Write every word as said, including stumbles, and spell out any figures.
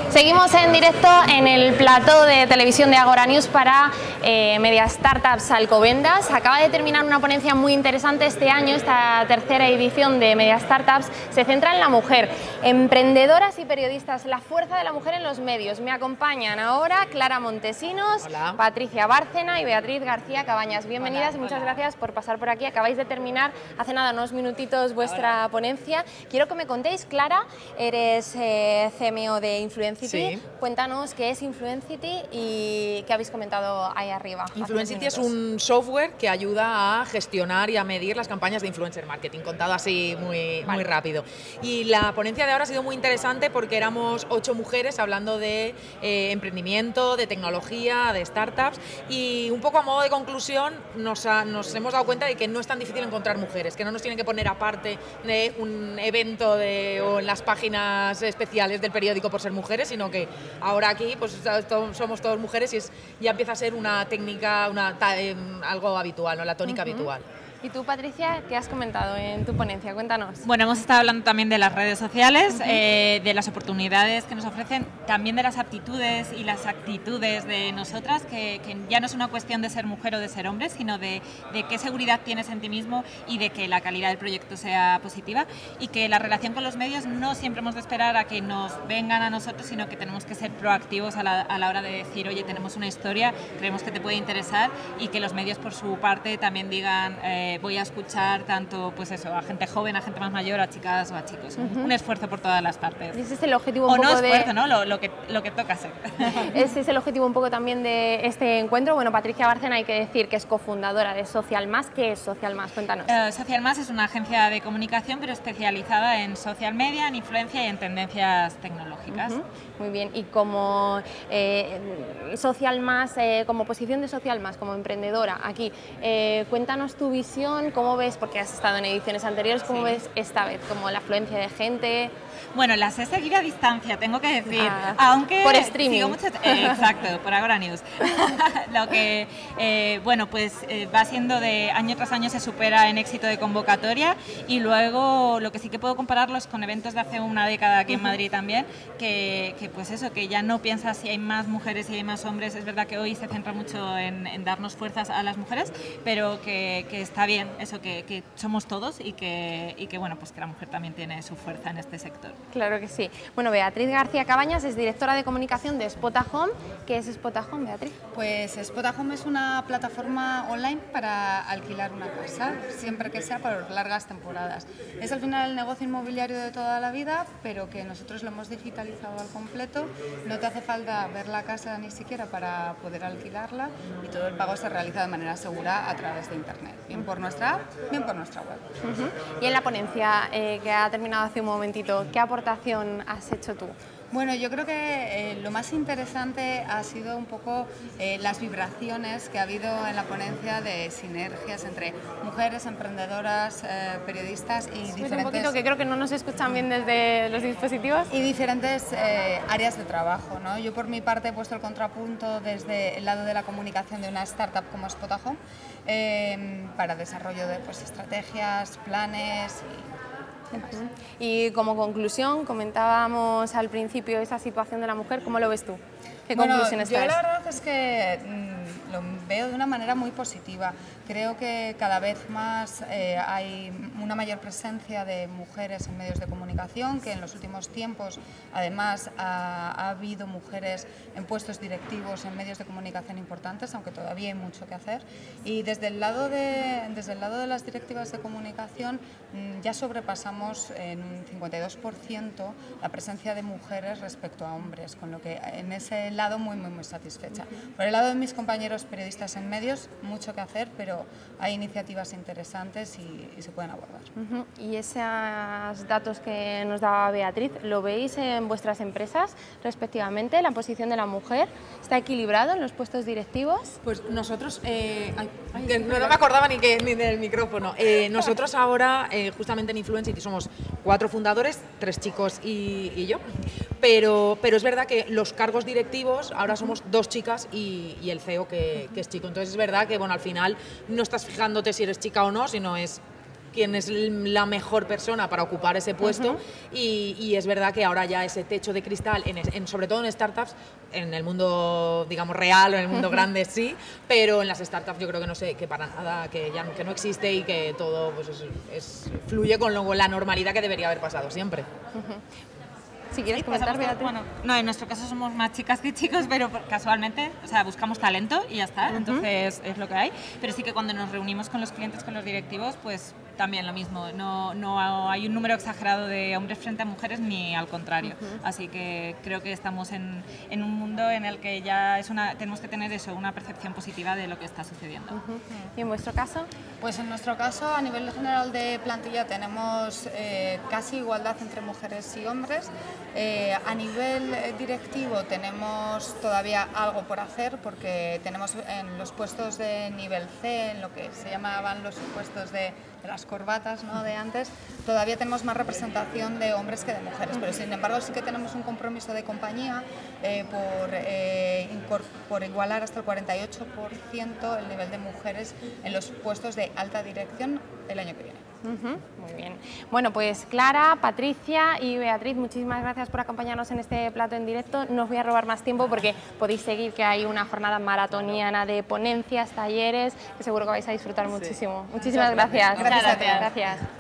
Seguimos en directo en el plató de televisión de Agora News para eh, Media Startups Alcobendas. Acaba de terminar una ponencia muy interesante este año. Esta tercera edición de Media Startups se centra en la mujer. Emprendedoras y periodistas, la fuerza de la mujer en los medios. Me acompañan ahora Clara Montesinos, Hola. Patricia Bárcena y Beatriz García Cabañas. Bienvenidas Hola, y muchas hola. gracias por pasar por aquí. Acabáis de terminar hace nada, unos minutitos, vuestra Hola. ponencia. Quiero que me contéis, Clara, eres eh, C M O de Influencity. Sí. Cuéntanos qué es Influencity y qué habéis comentado ahí arriba. Influencity es un software que ayuda a gestionar y a medir las campañas de influencer marketing, contado así muy, Vale. muy rápido. Y la ponencia de ahora ha sido muy interesante porque éramos ocho mujeres hablando de eh, emprendimiento, de tecnología, de startups, y un poco a modo de conclusión nos, ha, nos hemos dado cuenta de que no es tan difícil encontrar mujeres, que no nos tienen que poner aparte de un evento de, o en las páginas especiales del periódico por ser mujeres, sino que ahora aquí pues somos todas mujeres y es, ya empieza a ser una técnica, una, eh, algo habitual, ¿no? La tónica uh-huh. habitual. ¿Y tú, Patricia, qué has comentado en tu ponencia? Cuéntanos. Bueno, hemos estado hablando también de las redes sociales, uh-huh. eh, de las oportunidades que nos ofrecen, también de las aptitudes y las actitudes de nosotras, que, que ya no es una cuestión de ser mujer o de ser hombre, sino de, de qué seguridad tienes en ti mismo y de que la calidad del proyecto sea positiva, y que la relación con los medios no siempre hemos de esperar a que nos vengan a nosotros, sino que tenemos que ser proactivos a la, a la hora de decir, oye, tenemos una historia, creemos que te puede interesar, y que los medios por su parte también digan, eh, voy a escuchar tanto pues eso, a gente joven, a gente más mayor, a chicas o a chicos. Uh-huh. Un esfuerzo por todas las partes. Ese es el objetivo un o poco no esfuerzo, de... ¿no? Lo, lo, que, lo que toca hacer. Ese es el objetivo un poco también de este encuentro. Bueno, Patricia Bárcena, hay que decir que es cofundadora de Social Más. ¿Qué es Social Más? Cuéntanos. Uh, Social Más es una agencia de comunicación, pero especializada en social media, en influencia y en tendencias tecnológicas. Uh-huh. Muy bien. Y como eh, Social Más, eh, como posición de Social Más, como emprendedora aquí, eh, cuéntanos tu visión. ¿Cómo ves, porque has estado en ediciones anteriores, cómo sí. ves esta vez, como la afluencia de gente? Bueno, las he seguido a distancia, tengo que decir, ah, aunque... Por streaming. Muchas, eh, exacto, por Agora News. Lo que, eh, bueno, pues eh, va siendo de año tras año se supera en éxito de convocatoria, y luego lo que sí que puedo compararlo es con eventos de hace una década aquí en Madrid también, que, que pues eso, que ya no piensas si hay más mujeres, si hay más hombres. Es verdad que hoy se centra mucho en, en darnos fuerzas a las mujeres, pero que, que está bien eso, que, que somos todos y que, y que, bueno, pues que la mujer también tiene su fuerza en este sector. Claro que sí. Bueno, Beatriz García Cabañas es directora de comunicación de Spotahome. ¿Qué es Spotahome, Beatriz? Pues Spotahome es una plataforma online para alquilar una casa, siempre que sea por largas temporadas. Es al final el negocio inmobiliario de toda la vida, pero que nosotros lo hemos digitalizado al completo. No te hace falta ver la casa ni siquiera para poder alquilarla, y todo el pago se realiza de manera segura a través de internet, bien por nuestra app, bien por nuestra web. Uh-huh. Y en la ponencia eh, que ha terminado hace un momentito, ¿qué aportación has hecho tú? Bueno, yo creo que eh, lo más interesante ha sido un poco eh, las vibraciones que ha habido en la ponencia de sinergias entre mujeres, emprendedoras, eh, periodistas y Súbete diferentes... un poquito, que creo que no nos escuchan bien desde los dispositivos. Y diferentes eh, áreas de trabajo, ¿no? Yo por mi parte he puesto el contrapunto desde el lado de la comunicación de una startup como Spotahome, eh, para desarrollo de pues, estrategias, planes y... Uh-huh. Y como conclusión, comentábamos al principio esa situación de la mujer, ¿cómo lo ves tú? ¿Qué bueno, conclusiones yo traes? la verdad es que mmm, lo veo de una manera muy positiva. Creo que cada vez más eh, hay una mayor presencia de mujeres en medios de comunicación, que en los últimos tiempos además ha, ha habido mujeres en puestos directivos en medios de comunicación importantes, aunque todavía hay mucho que hacer. Y desde el lado de, desde el lado de las directivas de comunicación mmm, ya sobrepasamos en un cincuenta y dos por ciento la presencia de mujeres respecto a hombres, con lo que en ese lado muy, muy, muy satisfecha. Por el lado de mis compañeros periodistas en medios, mucho que hacer, pero hay iniciativas interesantes y, y se pueden abordar. Uh-huh. Y esos datos que nos daba Beatriz, ¿lo veis en vuestras empresas respectivamente? ¿La posición de la mujer está equilibrado en los puestos directivos? Pues nosotros, eh, ay, ay, que no, no me acordaba ni, que, ni del micrófono, eh, nosotros ahora eh, justamente en Influencity somos cuatro fundadores, tres chicos y, y yo, pero, pero es verdad que los cargos directivos ahora somos dos chicas y, y el C E O que, que es chico. Entonces es verdad que bueno, al final no estás fijándote si eres chica o no, sino es quién es la mejor persona para ocupar ese puesto. Uh-huh. y, y es verdad que ahora ya ese techo de cristal, en, en, sobre todo en startups, en el mundo, digamos, real o en el mundo uh-huh. grande sí, pero en las startups yo creo que no sé, que para nada, que ya que no existe y que todo pues, es, es, fluye con, lo, con la normalidad que debería haber pasado siempre. Uh-huh. Si quieres sí, comentar, Beatriz. Bueno, no, en nuestro caso somos más chicas que chicos, pero casualmente, o sea, buscamos talento y ya está, uh-huh. entonces es lo que hay. Pero sí que cuando nos reunimos con los clientes, con los directivos, pues también lo mismo. No, no hay un número exagerado de hombres frente a mujeres ni al contrario. Uh-huh. Así que creo que estamos en, en un mundo en el que ya es una, tenemos que tener eso, una percepción positiva de lo que está sucediendo. Uh-huh. ¿Y en vuestro caso? Pues en nuestro caso, a nivel general de plantilla, tenemos eh, casi igualdad entre mujeres y hombres. Eh, a nivel directivo tenemos todavía algo por hacer porque tenemos en los puestos de nivel C, en lo que se llamaban los puestos de, de las corbatas, ¿no?, de antes, todavía tenemos más representación de hombres que de mujeres, pero sin embargo sí que tenemos un compromiso de compañía eh, por, eh, por igualar hasta el cuarenta y ocho por ciento el nivel de mujeres en los puestos de alta dirección el año que viene. Uh-huh. Muy bien. Bueno, pues Clara, Patricia y Beatriz, muchísimas gracias por acompañarnos en este plato en directo. No os voy a robar más tiempo porque podéis seguir, que hay una jornada maratoniana de ponencias, talleres, que seguro que vais a disfrutar muchísimo. Sí. Muchísimas gracias. Gracias. Gracias. gracias.